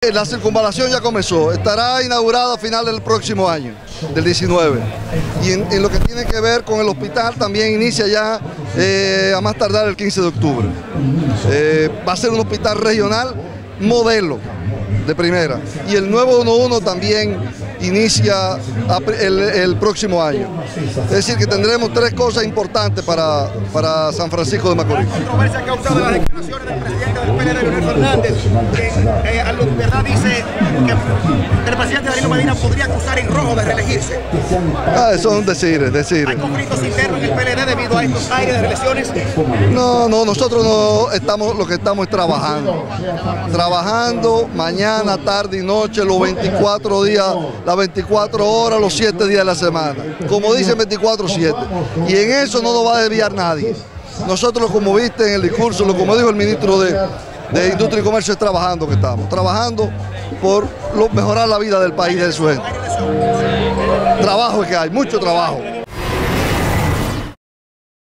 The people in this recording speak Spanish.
La circunvalación ya comenzó, estará inaugurada a final del próximo año, del 19. Y en lo que tiene que ver con el hospital también inicia ya a más tardar el 15 de octubre. Va a ser un hospital regional modelo de primera. Y el nuevo 11 también inicia el próximo año. Es decir, que tendremos tres cosas importantes para San Francisco de Macorís. La controversia ha causado las declaraciones del presidente del PLD, Leonel Fernández, que a la verdad dice que el presidente Danilo Medina podría acusar en rojo de reelegirse. Eso es un decir. ¿Hay conflictos internos en el PLD debido a estos aires de reelecciones? No, nosotros no estamos, lo que estamos es trabajando. Trabajando mañana, tarde y noche, los 24 días, las 24 horas, los 7 días de la semana. Como dicen, 24/7. Y en eso no nos va a desviar nadie. Nosotros, como viste en el discurso, como dijo el ministro de Industria y Comercio, es trabajando que estamos. Trabajando por mejorar la vida del país, de su gente. Trabajo es que hay, mucho trabajo.